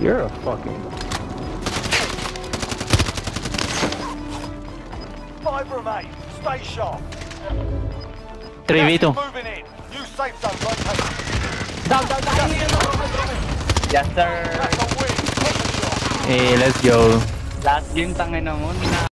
You're a fucking... 5 remain. Stay sharp. 3v2. Moving in. New safe zone located. Down. Yes, sir. That's a win. Proper shot. Eh, let's go. Last game, tangin na mo.